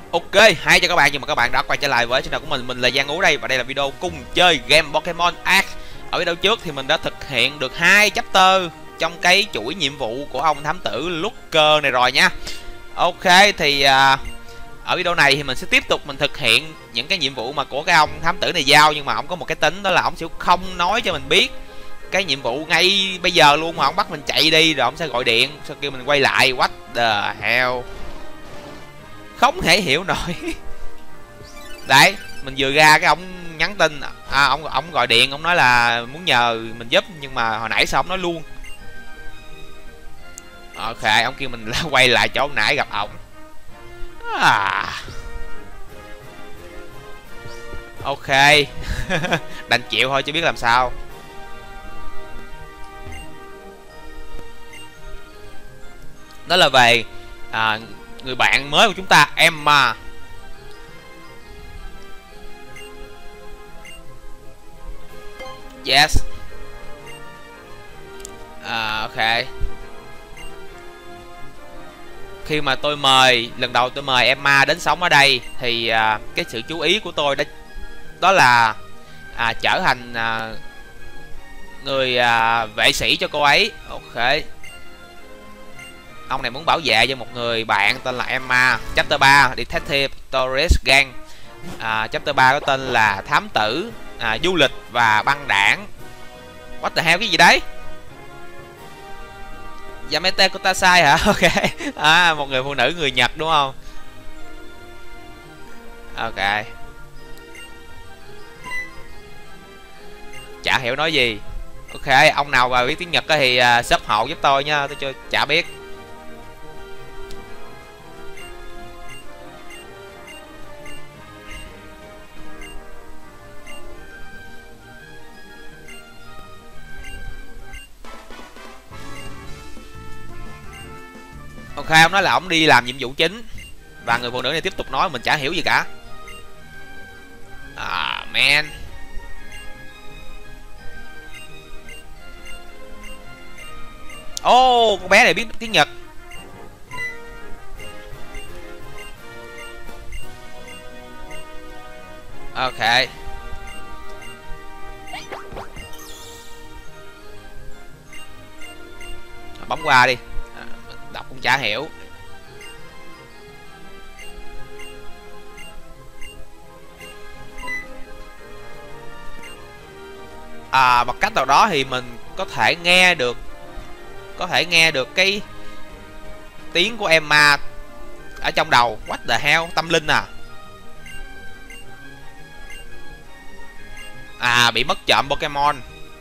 Ok, hay cho các bạn, nhưng mà các bạn đã quay trở lại với channel của mình là Giang Ú đây, và đây là video cùng chơi game Pokemon Arc. Ở video trước thì mình đã thực hiện được 2 chapter trong cái chuỗi nhiệm vụ của ông thám tử Looker này rồi nha. Ok, thì ở video này thì mình sẽ tiếp tục mình thực hiện những cái nhiệm vụ mà của cái ông thám tử này giao, nhưng mà ông có một cái tính đó là ông sẽ không nói cho mình biết cái nhiệm vụ ngay bây giờ luôn, mà ông bắt mình chạy đi rồi ông sẽ gọi điện sau khi mình quay lại. What the hell, không thể hiểu nổi. Đấy, mình vừa ra cái ông nhắn tin, ông gọi điện, ông nói là muốn nhờ mình giúp, nhưng mà hồi nãy sao ông nói luôn. Ok, ông kêu mình quay lại chỗ nãy gặp ổng. Ok. Đành chịu thôi chứ biết làm sao. Đó là về người bạn mới của chúng ta, Emma. Yes. Ok. Khi mà lần đầu tôi mời Emma đến sống ở đây thì cái sự chú ý của tôi đó là trở thành người vệ sĩ cho cô ấy. Ok. Ông này muốn bảo vệ cho một người bạn tên là Emma. Chapter 3 Detective Tourist Gang. Chapter 3 có tên là Thám tử du lịch và băng đảng. What the hell, cái gì đấy? Yamete Kotasai hả? Ok. Một người phụ nữ người Nhật đúng không? Ok. Chả hiểu nói gì. Ok, ông nào mà biết tiếng Nhật thì sub hộ giúp tôi nha, tôi cho chả biết. Ok, ông nói là ông đi làm nhiệm vụ chính, và người phụ nữ này tiếp tục nói mình chả hiểu gì cả. Man. Con bé này biết tiếng Nhật. Ok. Bấm qua đi. Đọc cũng chả hiểu. Bằng cách nào đó thì mình có thể nghe được cái tiếng của Emma ở trong đầu. What the hell, tâm linh bị mất trộm Pokemon.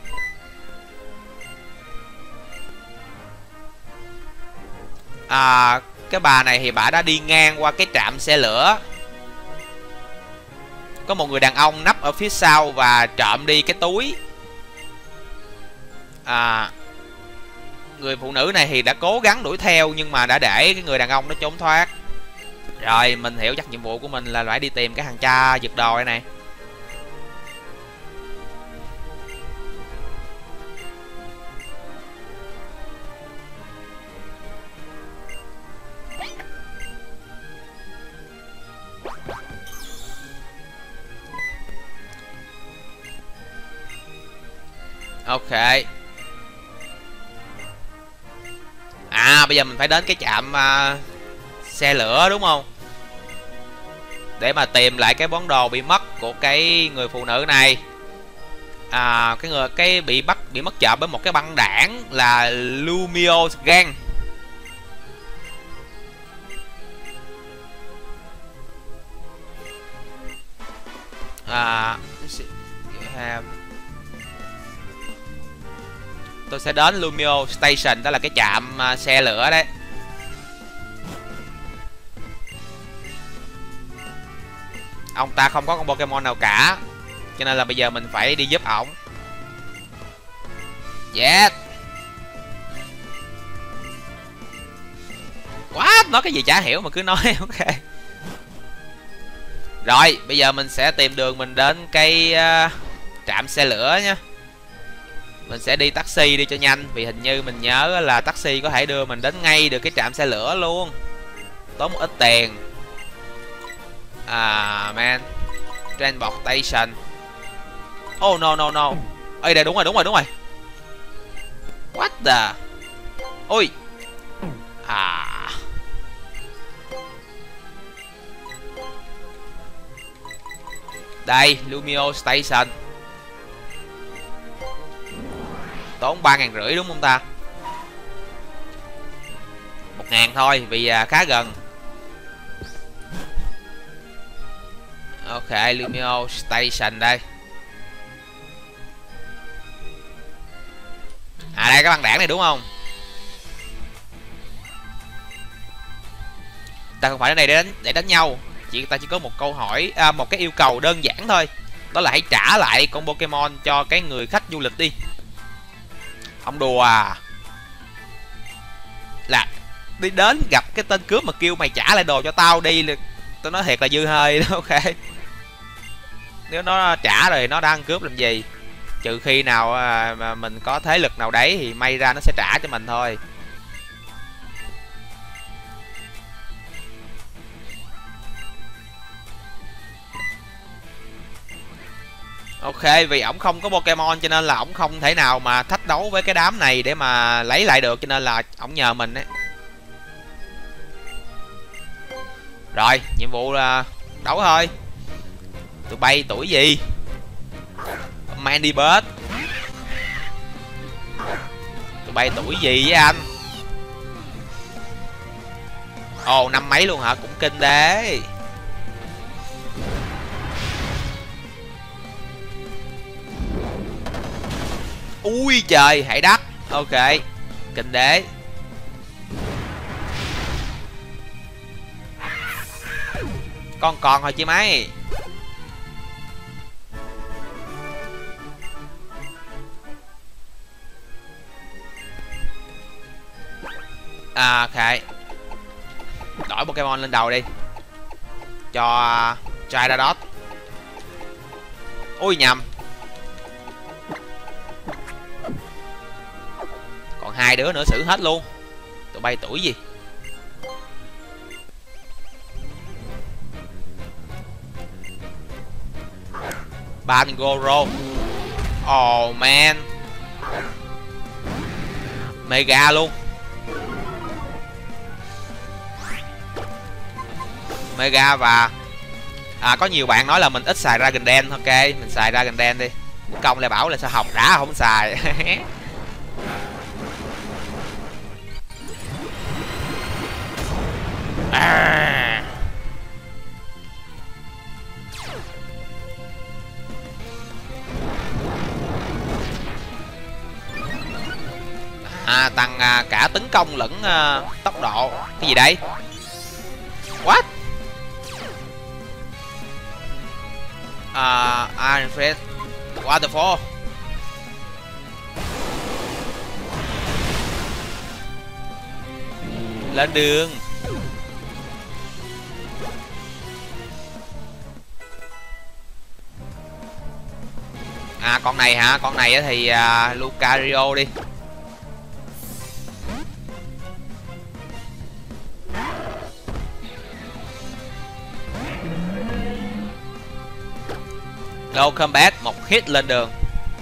Cái bà này thì bà đã đi ngang qua cái trạm xe lửa. Có một người đàn ông nấp ở phía sau và trộm đi cái túi. Người phụ nữ này thì đã cố gắng đuổi theo, nhưng mà đã để cái người đàn ông nó trốn thoát. Rồi, mình hiểu chắc nhiệm vụ của mình là phải đi tìm cái thằng cha giật đồ đây này. Ok. Bây giờ mình phải đến cái trạm xe lửa đúng không, để mà tìm lại cái món đồ bị mất của cái người phụ nữ này. Cái bị mất trộm với một cái băng đảng là Lumio Gang. Tôi sẽ đến Lumio Station, đó là cái trạm xe lửa đấy. Ông ta không có con Pokemon nào cả, cho nên là bây giờ mình phải đi giúp ổng. Yes. What? Nói cái gì chả hiểu mà cứ nói. Ok. Rồi, bây giờ mình sẽ tìm đường mình đến cái trạm xe lửa nhé. Mình sẽ đi taxi đi cho nhanh, vì hình như mình nhớ là taxi có thể đưa mình đến ngay được cái trạm xe lửa luôn, tốn một ít tiền. Man. Transportation. Oh no. Ê đây đúng rồi. What the. Ui. Đây, Lumio Station. Tốn 3.500 đúng không ta? 1.000 thôi vì khá gần. Ok, Lumio Station đây. Đây cái băng đảng này đúng không? Ta không phải ở đây để đánh nhau. Ta chỉ có một câu hỏi, một cái yêu cầu đơn giản thôi. Đó là hãy trả lại con Pokemon cho cái người khách du lịch đi. Không đùa à. Là đi đến gặp cái tên cướp mà kêu mày trả lại đồ cho tao đi, tôi nói thiệt là dư hơi đó. Ok. Nếu nó trả rồi nó đang cướp làm gì? Trừ khi nào mà mình có thế lực nào đấy thì may ra nó sẽ trả cho mình thôi. Ok, vì ổng không có Pokemon cho nên là ổng không thể nào mà thách đấu với cái đám này để mà lấy lại được, cho nên là ổng nhờ mình ấy. Rồi, nhiệm vụ là đấu thôi. Tụi bay tuổi gì? Mandibird. Tụi bay tuổi gì với anh? Ồ, năm mấy luôn hả? Cũng kinh đấy. Ui trời, hãy đắt. Ok, kinh đế. Con thôi chứ mấy. Ok, đổi Pokemon lên đầu đi. Cho Gyarados. Ui nhầm. Còn 2 đứa nữa xử hết luôn. Tụi bay tuổi gì? Bangoro. Oh man. Mega luôn. Mega và có nhiều bạn nói là mình ít xài Dragon Dance. Ok, mình xài Dragon Dance đi. Công lại bảo là sao học đã không xài. Tăng cả tấn công lẫn tốc độ. Cái gì đây? What? Iron Fist Waterfall. Lên đường. Con này hả? Con này thì Lucario đi. No combat, một hit lên đường.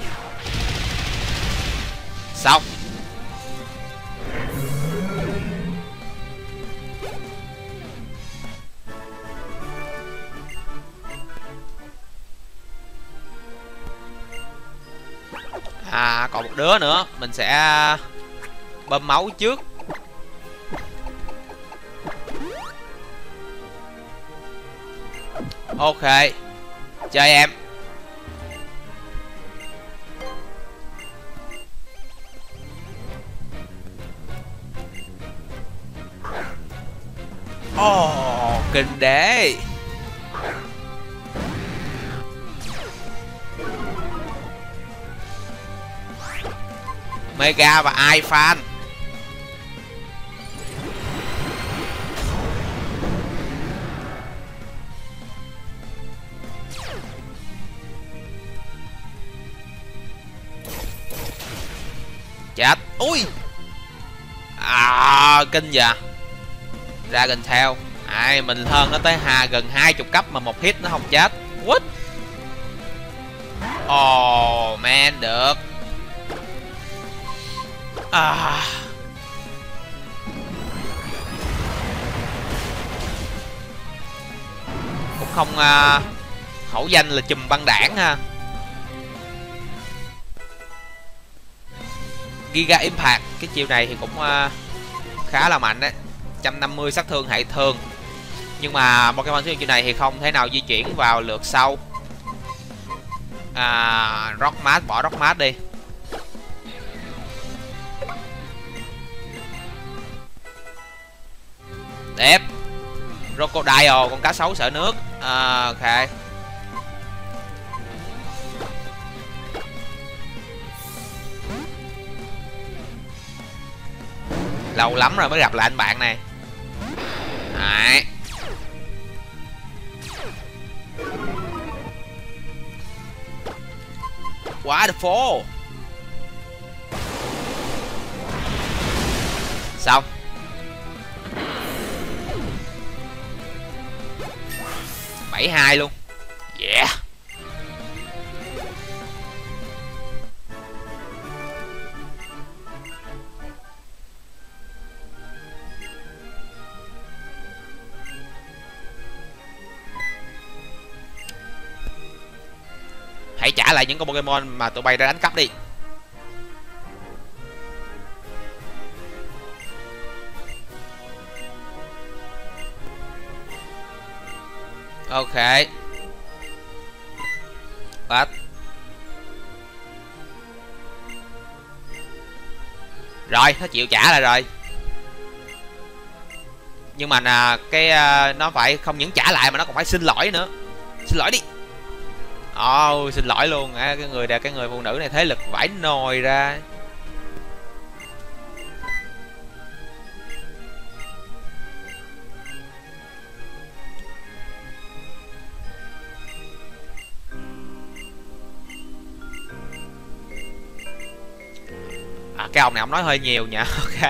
Xong. Còn một đứa nữa, mình sẽ bơm máu trước. Ok, chơi em. Kinh đế. Mega và iFan. Chết. Ui. Kinh vậy. Dragon Tail. Mình hơn nó tới gần 20 cấp mà một hit nó không chết. What? Oh man, được. Cũng không hổ danh là chùm băng đảng ha. Giga Impact, cái chiêu này thì cũng khá là mạnh đấy, 150 sát thương hệ thường. Nhưng mà Pokemon sử dụng chiêu này thì không thể nào di chuyển vào lượt sau. Rock Mask, bỏ Rock Mask đi. Đẹp. Crocodile, con cá sấu sợ nước. Ok. Lâu lắm rồi mới gặp lại anh bạn này. Đấy. Waterfall. Xong. Bảy hai luôn. Yeah. Hãy trả lại những con Pokemon mà tụi bay đã đánh cắp đi. Ok. Bắt. Rồi, nó chịu trả lại rồi. Nhưng mà nó phải không những trả lại mà nó còn phải xin lỗi nữa. Xin lỗi đi. Xin lỗi luôn. Cái người phụ nữ này thế lực vãi nồi ra. Cái ông này ông nói hơi nhiều nhỉ. Ok.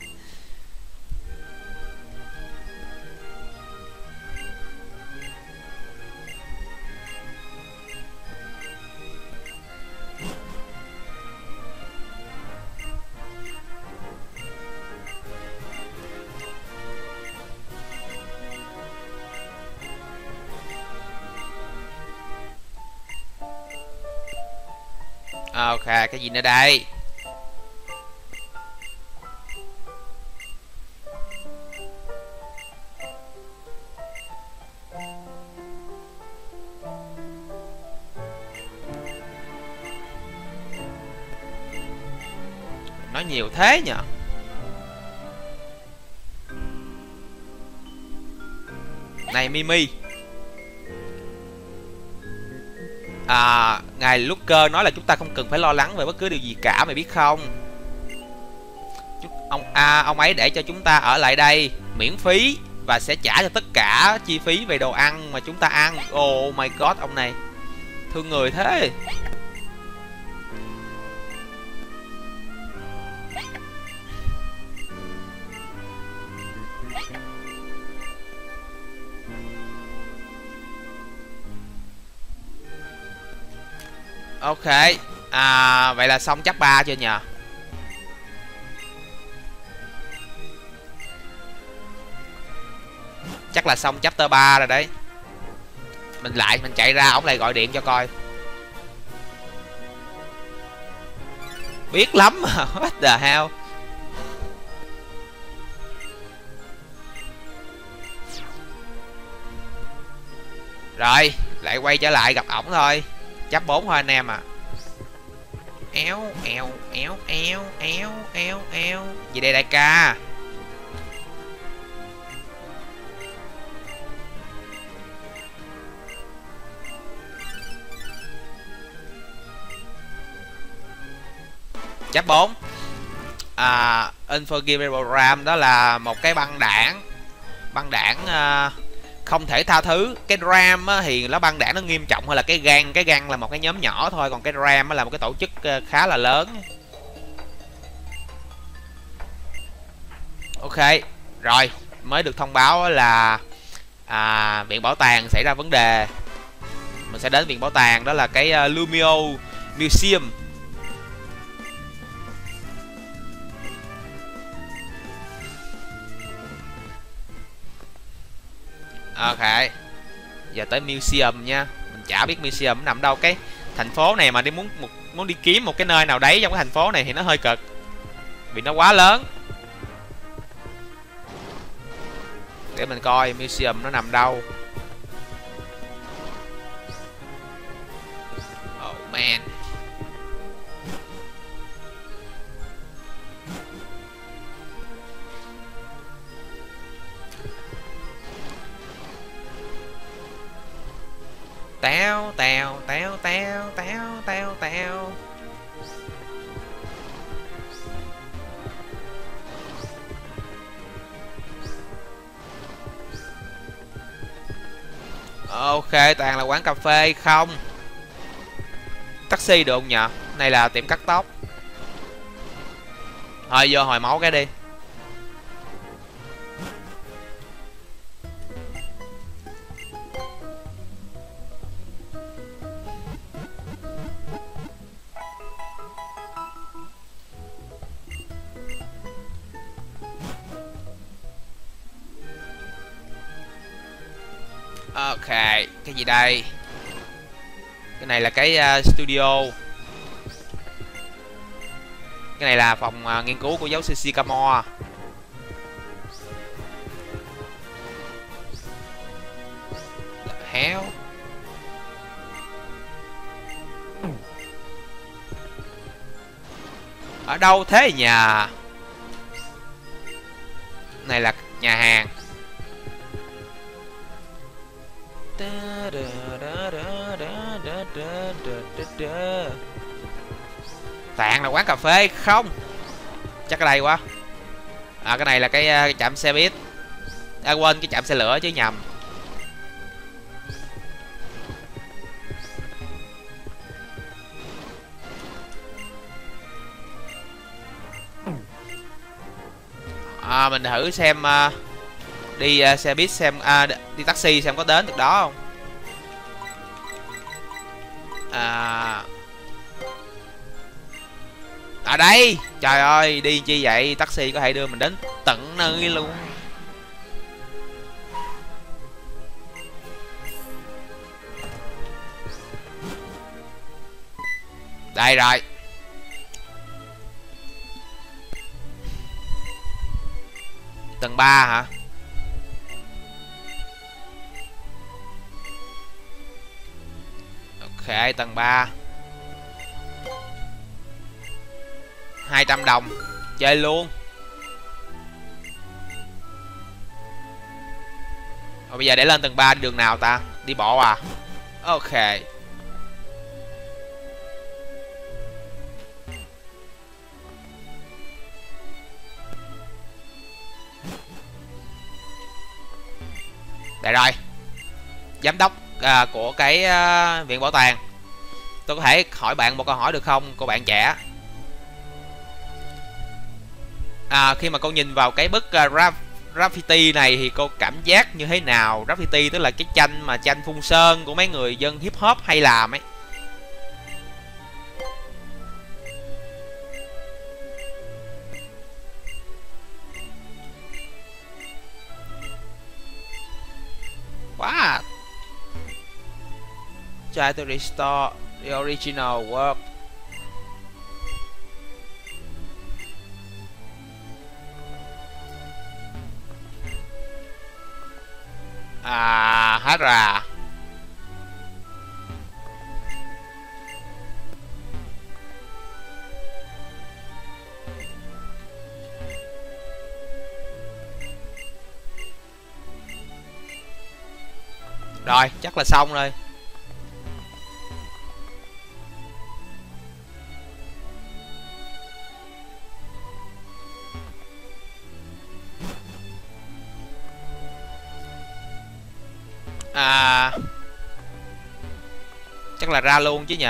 Ok, cái gì nữa đây? Nói nhiều thế nhỉ? Này Mimi. Ngài Looker nói là chúng ta không cần phải lo lắng về bất cứ điều gì cả, mày biết không? Ông ấy để cho chúng ta ở lại đây miễn phí và sẽ trả cho tất cả chi phí về đồ ăn mà chúng ta ăn. Oh my god, ông này thương người thế. Ok. Vậy là xong chapter 3 chưa nhờ? Chắc là xong chapter 3 rồi đấy. Mình chạy ra, ổng lại gọi điện cho coi. Biết lắm mà. What the hell. Rồi, lại quay trở lại gặp ổng thôi. Chapter 4 thôi anh em à. Éo éo éo éo éo éo éo. Gì đây đại ca? Chapter 4. Unforgivable Ram, đó là một cái băng đảng không thể tha thứ. Cái Ram á, thì nó băng đảng nó nghiêm trọng hơn là cái Gang là một cái nhóm nhỏ thôi, còn cái Ram á, là một cái tổ chức khá là lớn. Ok, rồi mới được thông báo là viện bảo tàng xảy ra vấn đề. Mình sẽ đến viện bảo tàng, đó là cái Lumio Museum. Ok, giờ tới museum nha. Mình chả biết museum nằm đâu. Cái thành phố này mà muốn đi kiếm một cái nơi nào đấy trong cái thành phố này thì nó hơi cực, vì nó quá lớn. Để mình coi museum nó nằm đâu. Oh man. Tao tao tao tao tao tao tao. Ok, toàn là quán cà phê không. Taxi được không nhờ? Này là tiệm cắt tóc. Thôi vô hồi máu cái đi. Ok, cái gì đây? Cái này là cái studio. Cái này là phòng nghiên cứu của giáo sư Sycamore. Héo. Ở đâu thế nhà? Này là nhà hàng. Toàn là quán cà phê không? Chắc cái đây quá. Cái này là cái trạm xe buýt. Quên, cái trạm xe lửa chứ nhầm. Mình thử xem đi xe buýt xem, đi taxi xem có đến được đó không. Đây, trời ơi, đi chi vậy? Taxi có thể đưa mình đến tận nơi luôn. Đây rồi. Tầng 3 hả? Ok, tầng 3. 200 đồng. Chơi luôn. Rồi bây giờ để lên tầng 3 đi đường nào ta? Đi bộ à? Ok. Đây rồi. Giám đốc của cái viện bảo tàng. Tôi có thể hỏi bạn một câu hỏi được không, cô bạn trẻ? Khi mà cô nhìn vào cái bức graffiti này thì cô cảm giác như thế nào? Graffiti tức là cái tranh phun sơn của mấy người dân hip hop hay làm ấy. What? Try to restore the original work. Hết ra. Rồi, chắc là xong rồi. Chắc là ra luôn chứ nhỉ.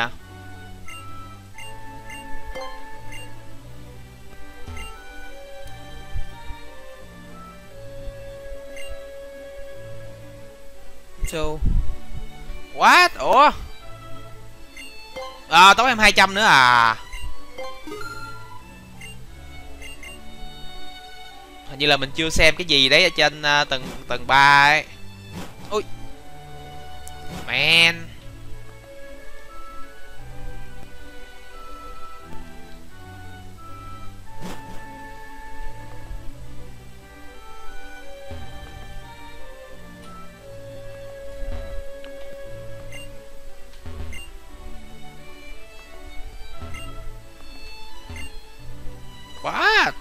So what? Ủa tốn em 200 nữa à? Hình như là mình chưa xem cái gì đấy ở trên tầng 3 ấy. Ui man. What?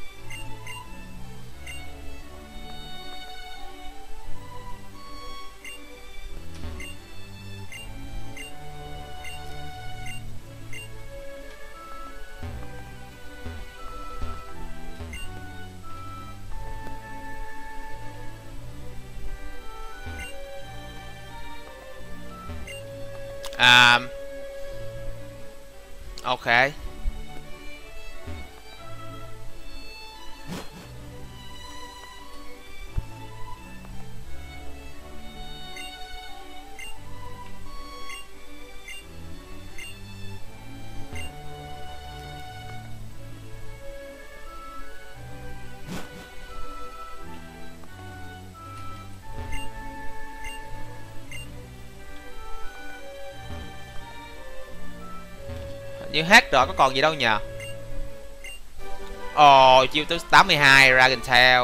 Ok. Như hết rồi, có còn gì đâu nhờ. Ồ, chiêu thứ 82 Dragon Tail.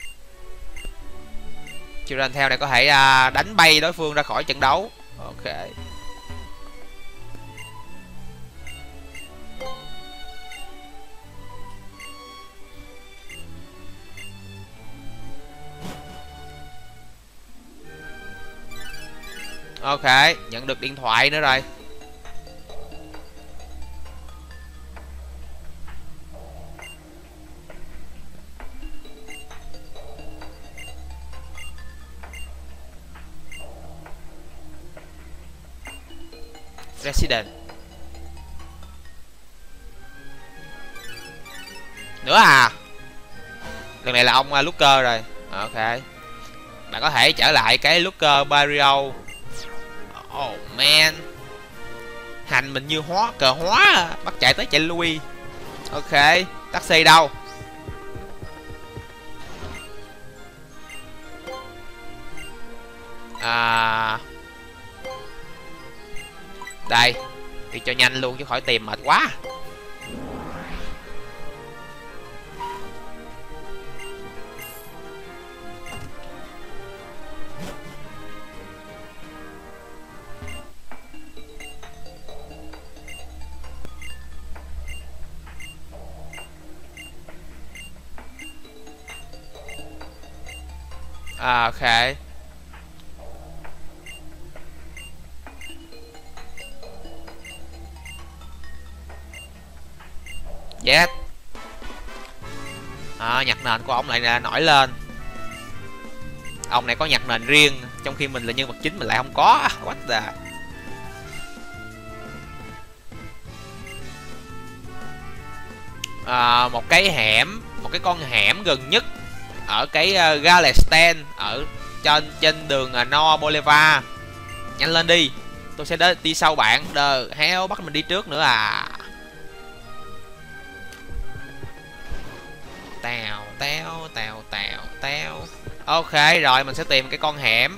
Chiêu Dragon Tail này có thể đánh bay đối phương ra khỏi trận đấu. Ok. Ok, nhận được điện thoại nữa rồi. Resident nữa à? Lần này là ông Looker rồi. Ok, bạn có thể trở lại cái Looker Barrio. Oh man, hành mình như cờ hóa, bắt chạy tới chạy lui. Ok, taxi đâu? Đây, đi cho nhanh luôn chứ khỏi tìm mệt quá. Ok. Yes. Nhạc nền của ông lại nổi lên. Ông này có nhạc nền riêng, trong khi mình là nhân vật chính mình lại không có. What the. Một cái con hẻm gần nhất ở cái Galestan, ở trên đường No Boulevard. Nhanh lên đi, tôi sẽ đi sau bạn. Đờ heo, bắt mình đi trước nữa à. Tèo. Ok rồi, mình sẽ tìm cái con hẻm.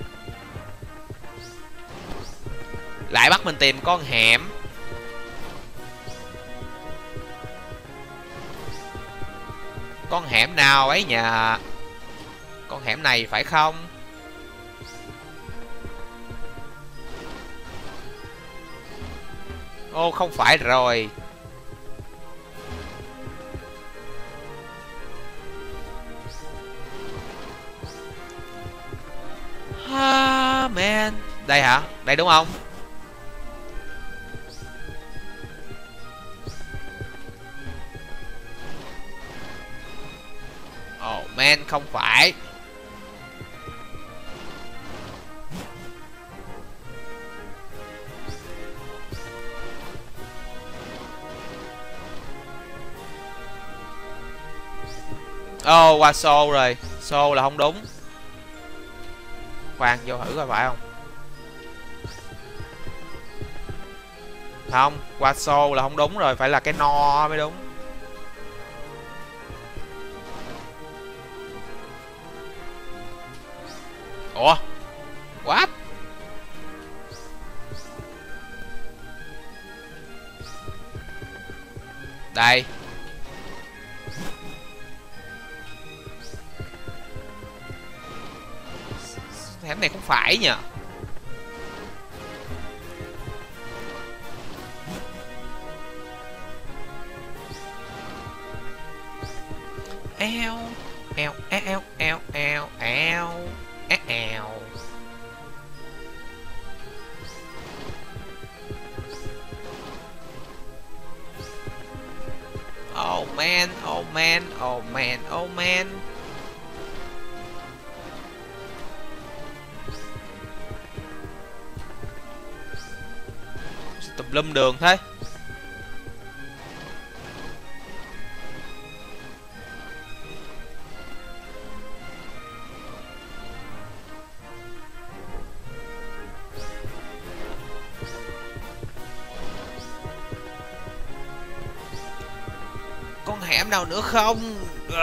Lại bắt mình tìm con hẻm. Con hẻm nào ấy nhờ? Con hẻm này phải không? Ô, không phải rồi. Man. Đây hả? Đây đúng không? Oh man, không phải. Qua xô rồi. Xô là không đúng. Khoan vô thử coi phải không. Không, qua xô là không đúng rồi, phải là cái no mới đúng. Ủa? What? Đây. Hẻm này không phải nhỉ? Eo eo eo eo eo eo eo. Oh man, oh man, oh man, oh man. Tùm lum đường thế. Con hẻm nào nữa không?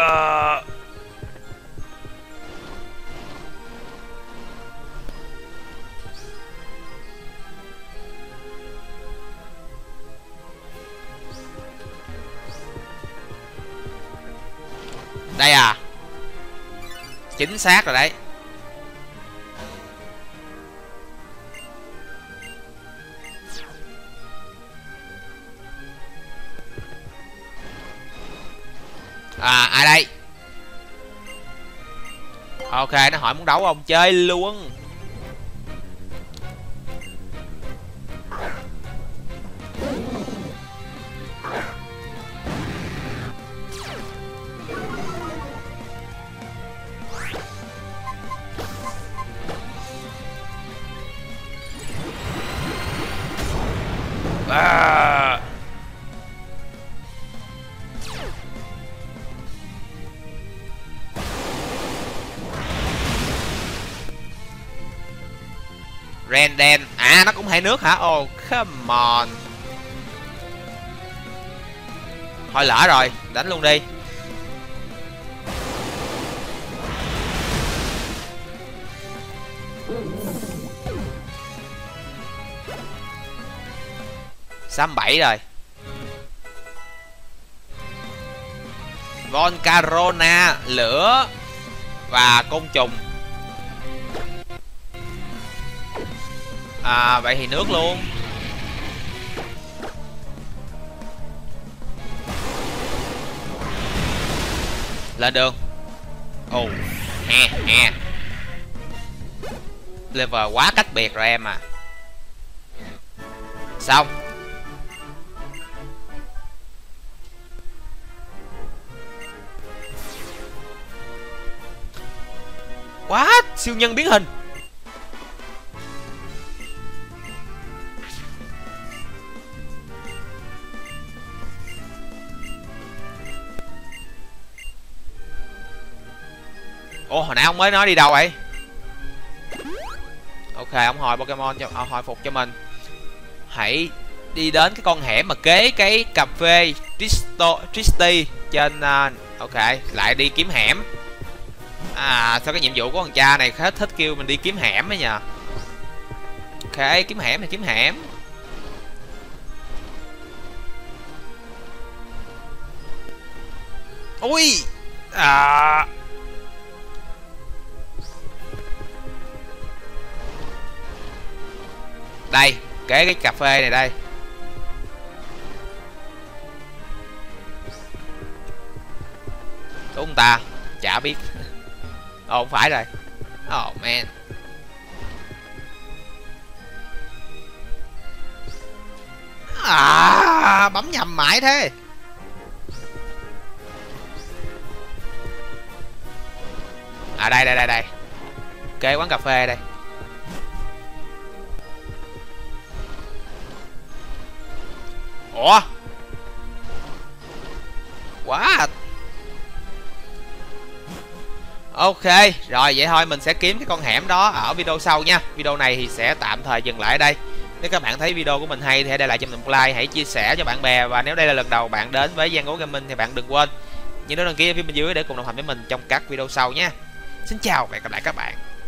Đây à? Chính xác rồi đấy. À, ai đây? Ok, nó hỏi muốn đấu không? Chơi luôn. À. Renden. À, nó cũng hai nước hả? Oh, come on. Thôi lỡ rồi, đánh luôn đi. Xăm 7 rồi. Volcarona, lửa và côn trùng. À, vậy thì nước luôn. Lên đường. Ồ, he. Level quá cách biệt rồi em à. Xong. What? Siêu nhân biến hình. Ủa, hồi nãy ông mới nói đi đâu vậy? Ok, ông hỏi Pokemon cho hồi phục cho mình. Hãy đi đến cái con hẻm mà kế cái cà phê Tristy trên ok, lại đi kiếm hẻm. À, sao cái nhiệm vụ của con cha này khá thích kêu mình đi kiếm hẻm ấy nhờ. Ok, kiếm hẻm thì kiếm hẻm. Ui. À. Đây, kế cái cà phê này đây. Đúng không ta? Chả biết. Ồ, không phải rồi. Oh man. À, bấm nhầm mãi thế. À, đây. Kế quán cà phê đây. Ủa? Quá. Ok, rồi vậy thôi mình sẽ kiếm cái con hẻm đó ở video sau nha. Video này thì sẽ tạm thời dừng lại ở đây. Nếu các bạn thấy video của mình hay thì hãy để lại cho mình một like, hãy chia sẻ cho bạn bè. Và nếu đây là lần đầu bạn đến với Giang Gấu Gaming thì bạn đừng quên nhấn đăng ký ở phía bên dưới để cùng đồng hành với mình trong các video sau nha. Xin chào và hẹn gặp lại các bạn.